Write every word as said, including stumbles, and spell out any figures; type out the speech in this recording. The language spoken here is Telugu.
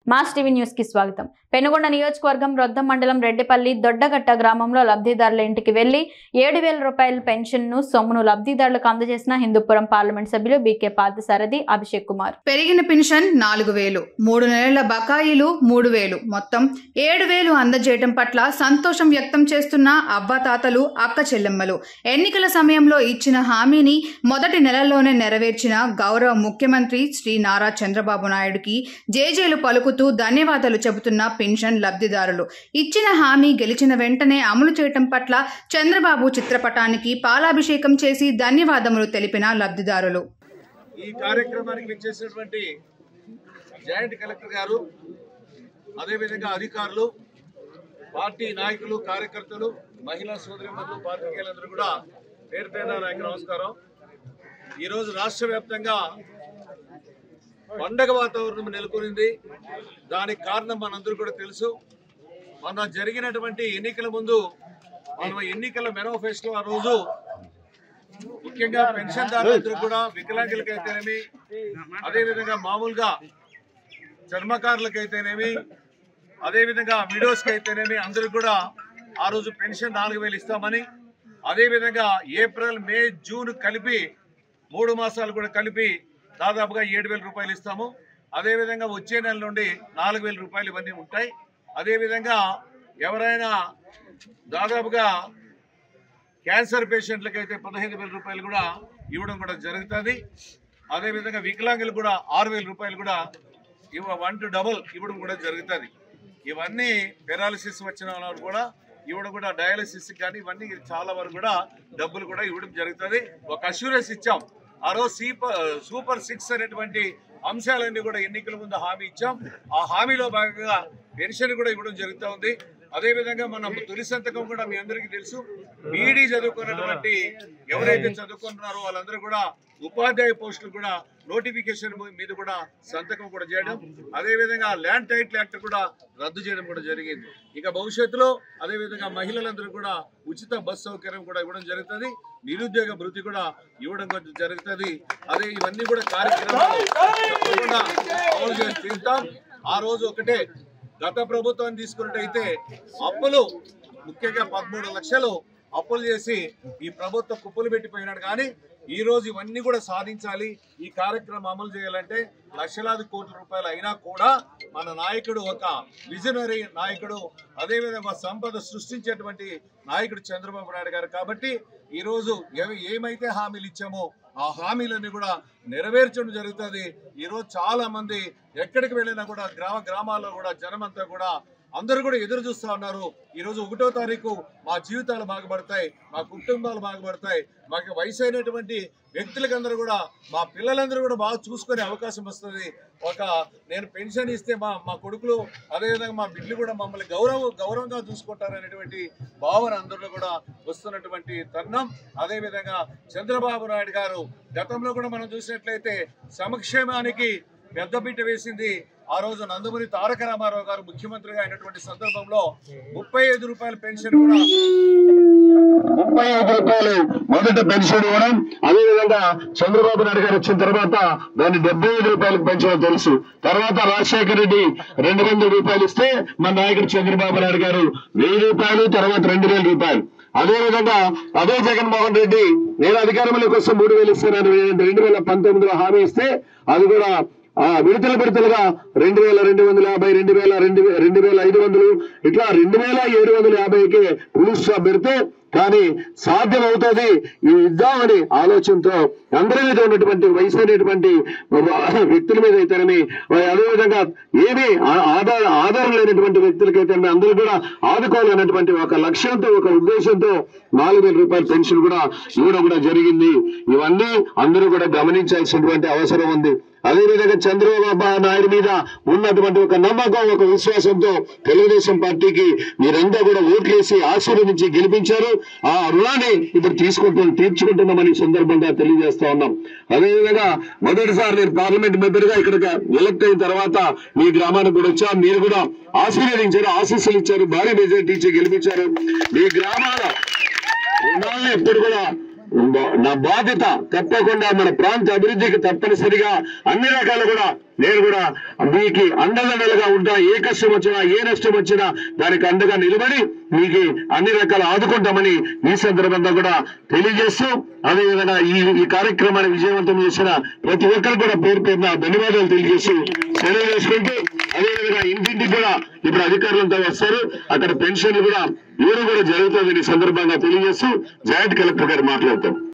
మాస్ టీవీ న్యూస్ కి స్వాగతం. పెనుగొండ నియోజకవర్గం రొద్దం మండలం రెడ్డిపల్లి దొడ్డగట్ట గ్రామంలో లబ్ధిదారుల ఇంటికి వెళ్లి ఏడు వేల రూపాయల పెన్షన్ ను సొమ్మును లబ్ధిదారులకు అందజేసిన హిందూపురం పార్లమెంట్ సభ్యులు బీకే పార్థసారథి అభిషేక్ కుమార్. పెరిగిన పెన్షన్ నాలుగు వేలు, మూడు నెలల బకాయిలు మూడు వేలు, మొత్తం ఏడు వేలు అందజేయడం పట్ల సంతోషం వ్యక్తం చేస్తున్న అవ్వాతాతలు, అక్క చెల్లెమ్మలు. ఎన్నికల సమయంలో ఇచ్చిన హామీని మొదటి నెలలోనే నెరవేర్చిన గౌరవ ముఖ్యమంత్రి శ్రీ నారా చంద్రబాబు నాయుడుకి జేజేలు పలుకుతూ ధన్యవాదాలు చెబుతున్న పెన్షన్ లబ్ధిదారులు. ఇచ్చిన హామీ గెలిచిన వెంటనే అమలు చేయటం పట్ల చంద్రబాబు చిత్రపటానికి పాలాభిషేకం చేసి ధన్యవాదములు తెలిపిన లబ్ధిదారులు. ఈ కార్యక్రమానికి విచ్చేసినటువంటి జాయింట్ కలెక్టర్ గారు, అదేవిధంగా అధికారులు, పార్టీ నాయకులు, కార్యకర్తలు, మహిళా సోదరిమణులు, పాత్రికేయులందరూ కూడా పేరు పేరున నాకు నమస్కారం. ఈరోజు రాష్ట్ర వ్యాప్తంగా పండగ వాతావరణం నెలకొనింది. దానికి కారణం మనందరూ కూడా తెలుసు. మన జరిగినటువంటి ఎన్నికల ముందు మనం ఎన్నికల మేనిఫెస్టో ఆ రోజు ముఖ్యంగా పెన్షన్దారులందరూ కూడా వికలాంగులకైతేనేమి, అదేవిధంగా మామూలుగా చర్మకారులకైతేనేమి, అదేవిధంగా విడోస్కి అయితేనేమి అందరూ కూడా ఆ రోజు పెన్షన్ నాలుగు వేలు ఇస్తామని, అదేవిధంగా ఏప్రిల్, మే, జూన్ కలిపి మూడు మాసాలు కూడా కలిపి దాదాపుగా ఏడు వేల రూపాయలు ఇస్తాము. అదేవిధంగా వచ్చే నెల నుండి నాలుగు వేల రూపాయలు ఇవన్నీ ఉంటాయి. అదేవిధంగా ఎవరైనా దాదాపుగా క్యాన్సర్ పేషెంట్లకు అయితే పదహైదు వేల రూపాయలు కూడా ఇవ్వడం కూడా జరుగుతుంది. అదేవిధంగా వికలాంగులు కూడా ఆరు వేల రూపాయలు కూడా ఇవ్వ వన్ టు డబల్ ఇవ్వడం కూడా జరుగుతుంది. ఇవన్నీ పెరాలసిస్ వచ్చిన వాళ్ళు కూడా ఇవ్వడం కూడా, డయాలసిస్ కానీ ఇవన్నీ చాలా వరకు కూడా డబ్బులు కూడా ఇవ్వడం జరుగుతుంది. ఒక అష్యూరెన్స్ ఇచ్చాం. ఆ రోజు సూపర్ సూపర్ సిక్స్ అనేటువంటి అంశాలన్నీ కూడా ఎన్నికల ముందు హామీ ఇచ్చాం. ఆ హామీలో భాగంగా పెన్షన్ కూడా ఇవ్వడం జరుగుతూ ఉంది. అదేవిధంగా మనం తొలి సంతకం కూడా మీ అందరికీ తెలుసు. బీఈడీ చదువుకున్నటువంటి ఎవరైతే చదువుకుంటున్నారో వాళ్ళందరూ కూడా ఉపాధ్యాయ పోస్టులు కూడా నోటిఫికేషన్ మీద కూడా సంతకం కూడా చేయడం, అదేవిధంగా ల్యాండ్ టైటిల్ యాక్ట్ కూడా రద్దు చేయడం కూడా జరిగింది. ఇక భవిష్యత్తులో అదేవిధంగా మహిళలందరూ కూడా ఉచిత బస్ సౌకర్యం కూడా ఇవ్వడం జరుగుతుంది. నిరుద్యోగ భృతి కూడా ఇవ్వడం జరుగుతుంది. అదే ఇవన్నీ కూడా కార్యక్రమాలు తప్పకుండా అమలు చేసి తీరుతాం. ఆ రోజు ఒకటే గత ప్రభుత్వాన్ని తీసుకున్నట్టయితే అప్పులు ముఖ్యంగా పదమూడు లక్షలు అప్పులు చేసి ఈ ప్రభుత్వం కుప్పలు పెట్టిపోయినాడు. కానీ ఈ రోజు ఇవన్నీ కూడా సాధించాలి, ఈ కార్యక్రమం అమలు చేయాలంటే లక్షలాది కోట్ల రూపాయలు అయినా కూడా మన నాయకుడు ఒక విజనరీ నాయకుడు, అదేవిధంగా సంపద సృష్టించేటువంటి నాయకుడు చంద్రబాబు నాయుడు గారు. కాబట్టి ఈరోజు ఏమైతే హామీలు ఇచ్చామో ఆ హామీలన్నీ కూడా నెరవేర్చడం జరుగుతుంది. ఈరోజు చాలా మంది ఎక్కడికి వెళ్ళినా కూడా గ్రామ గ్రామాల్లో కూడా జనమంతా కూడా అందరూ కూడా ఎదురు చూస్తూ ఉన్నారు. ఈరోజు ఒకటో తారీఖు మా జీవితాలు బాగుపడతాయి, మా కుటుంబాలు బాగుపడతాయి, మాకు వయసు అయినటువంటి వ్యక్తులకందరూ కూడా మా పిల్లలందరూ కూడా బాగా చూసుకునే అవకాశం వస్తుంది. ఒక నేను పెన్షన్ ఇస్తే మా మా కొడుకులు అదేవిధంగా మా బిడ్డలు కూడా మమ్మల్ని గౌరవ గౌరవంగా చూసుకుంటారనేటువంటి భావన అందరిలో కూడా వస్తున్నటువంటి తరుణం. అదేవిధంగా చంద్రబాబు నాయుడు గారు గతంలో కూడా మనం చూసినట్లయితే సంక్షేమానికి పెద్దపీట వేసింది. ఆ రోజు నందమూరి తారక రామారావు గారు ముఖ్యమంత్రిగా అయినటువంటి సందర్భంలో ముప్పై ఐదు రూపాయల పెన్షన్ కూడా ముప్పై ఐదు రూపాయలు మొదట పెన్షన్ ఇవ్వడం, అదేవిధంగా చంద్రబాబు నాయుడు గారు వచ్చిన తర్వాత దాన్ని డెబ్బై ఐదు రూపాయలకు పెంచడం తెలుసు. తర్వాత రాజశేఖర రెడ్డి రెండు వందల రూపాయలు ఇస్తే మన నాయకుడు చంద్రబాబు నాయుడు గారు వెయ్యి రూపాయలు, తర్వాత రెండు వేల రూపాయలు. అదేవిధంగా అదే జగన్మోహన్ రెడ్డి నేను అధికారంలోకి వస్తే మూడు వేలు ఇస్తానని రెండు వేల పంతొమ్మిదిలో హామీ ఇస్తే అది కూడా ఆ విడతల విడతలుగా రెండు వేల రెండు వందల యాభై రెండు వేల రెండు రెండు వేల ఐదు వందలు ఇట్లా రెండు వేల ఏడు వందల యాభైకి పులుసు స్టాప్ పెడితే కానీ సాధ్యం అవుతుంది ఇద్దామని ఆలోచనతో అందరి మీద ఉన్నటువంటి వయసు అనేటువంటి వ్యక్తుల మీద అయితేనేమి, అదేవిధంగా ఏమీ ఆధార ఆధారం లేనటువంటి వ్యక్తులకైతే అందరూ కూడా ఆదుకోవాలన్నటువంటి ఒక లక్ష్యంతో, ఒక ఉద్దేశంతో నాలుగు వేల రూపాయల పెన్షన్ కూడా ఇవ్వడం కూడా జరిగింది. ఇవన్నీ అందరూ కూడా గమనించాల్సినటువంటి అవసరం ఉంది. అదేవిధంగా చంద్రబాబు నాయుడు మీద ఉన్నటువంటి ఒక నమ్మకం, ఒక విశ్వాసంతో తెలుగుదేశం పార్టీకి మీరంతా కూడా ఓట్లేసి ఆశీర్వదించి గెలిపించారు. ఆ రుణాన్ని ఇప్పుడు తీసుకుంటూ తీర్చుకుంటున్నామని సందర్భంగా తెలియజేస్తా ఉన్నాం. అదేవిధంగా మొదటిసారి నేను పార్లమెంట్ మెంబర్ గా ఇక్కడ ఎలక్ట్ అయిన తర్వాత మీ గ్రామానికి కూడా వచ్చా, మీరు కూడా ఆశీర్వదించారు, ఆశీస్సులు ఇచ్చారు, భారీ మెజారిటీ ఇచ్చి గెలిపించారు. మీ గ్రామాల రుణాలను ఎప్పుడు కూడా నా బాధ్యత తప్పకుండా మన ప్రాంత అభివృద్ధికి తప్పనిసరిగా అన్ని రకాలు కూడా నేను కూడా మీకు అండదండలుగా ఉంటా. ఏ కష్టం వచ్చినా ఏ నష్టం వచ్చినా దానికి అండగా నిలబడి మీకు అన్ని రకాలు ఆదుకుంటామని ఈ సందర్భంగా కూడా తెలియజేస్తూ, అదేవిధంగా ఈ ఈ కార్యక్రమాన్ని విజయవంతం చేసిన ప్రతి ఒక్కరు కూడా పేరు పేరున ధన్యవాదాలు తెలియజేస్తూ సెలవు చేసుకుంటూ, అదేవిధంగా ఇంటింటికి కూడా ఇప్పుడు అధికారులంతా వస్తారు, అక్కడ పెన్షన్లు కూడా ఇవ్వడం కూడా జరుగుతుందని ఈ సందర్భంగా తెలియజేస్తూ జాయింట్ కలెక్టర్ గారు మాట్లాడతారు.